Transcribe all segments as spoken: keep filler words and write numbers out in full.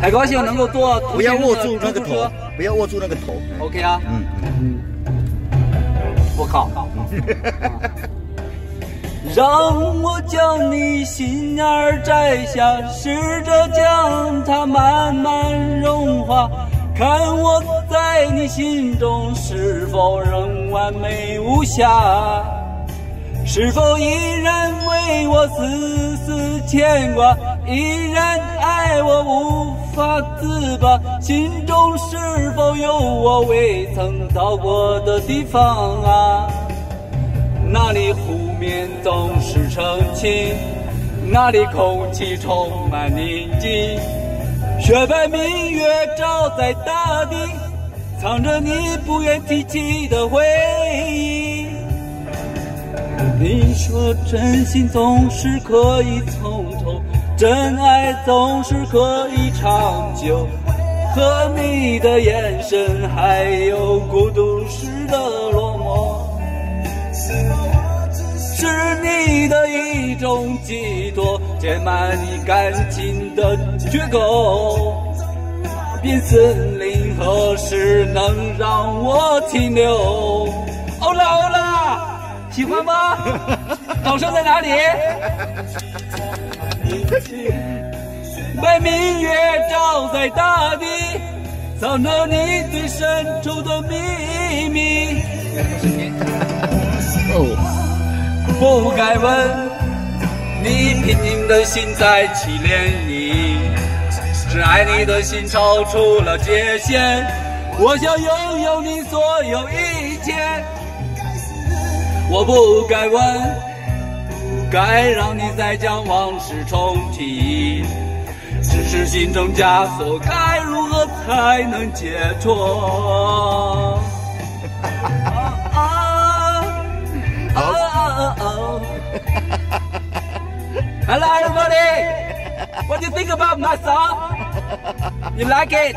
太高兴能够坐不要握住那个头，不要握住那个头。 OK 啊，嗯嗯，我靠。让我将你心眼儿摘下，试着将它慢慢融化，看我在你心中是否仍完美无瑕，是否依然为我丝丝牵挂，依然爱我无法自拔，心中是否有我未曾到过的地方啊？那里湖面总是澄清，那里空气充满宁静，雪白明月照在大地，藏着你不愿提起的回忆。你说真心总是可以从头，真爱总是可以长久，和你的眼神还有孤独时的落寞，是你的一种寄托，填满你感情的缺口。变森林何时能让我停留？欧啦欧啦，喜欢吗？掌声在哪里？白明月照在大地，藏着你最深处的秘密。哦。不该问你平静的心在起涟漪，是爱你的心超出了界限，我想拥有你所有一切。我不该问，不该让你再将往事重提，只是心中枷锁该如何才能解脱？Oh, oh, oh. Hello, everybody. What do you think about my song? You like it?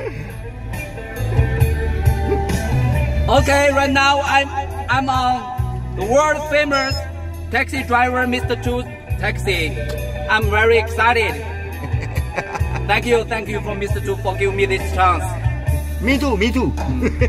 Okay, right now I'm I'm on the world famous taxi driver, Mister Two Taxi. I'm very excited. Thank you, thank you for Mister Two for giving me this chance. Me too, me too.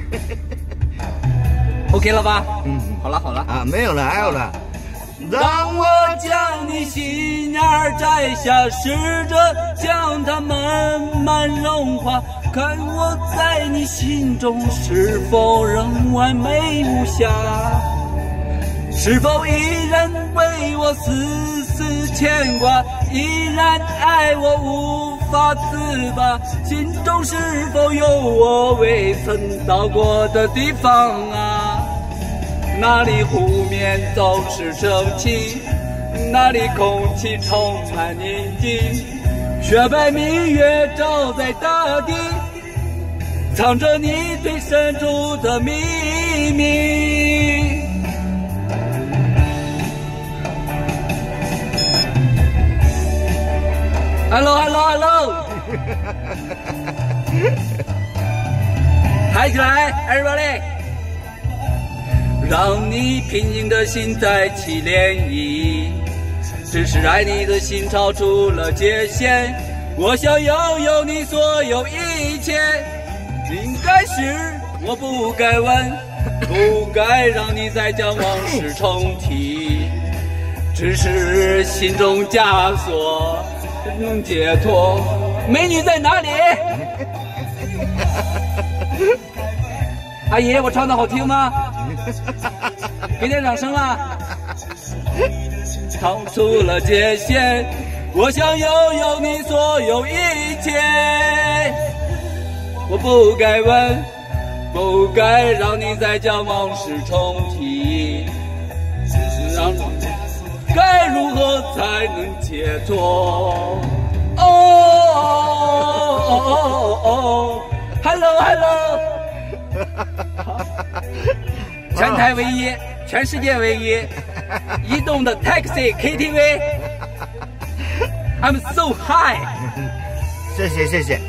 OK 了吧？嗯，好了好了啊，没有了，还有了。 让我将你心眼儿摘下，试着将它慢慢融化，看我在你心中是否仍完美无瑕，是否依然为我丝丝牵挂，依然爱我无法自拔，心中是否有我未曾到过的地方啊？那里湖面总是澄清，那里空气充满宁静，雪白明月照在大地，藏着你最深处的秘密。Hello, hello, hello. 嗨起来 ，everybody！ 让你平静的心再起涟漪，只是爱你的心超出了界限。我想拥有你所有一切，应该是我不该问，不该让你再将往事重提，只是心中枷锁能解脱。美女在哪里？阿姨，我唱的好听吗？给点掌声啊！超出了界限，我想拥有你所有一切。我不该问，不该让你再将往事重提，让该如何才能解脱？哦哦哦哦 ，Hello Hello。全台唯一，全世界唯一，移动的 taxi K T V。I'm so high。 谢谢谢谢。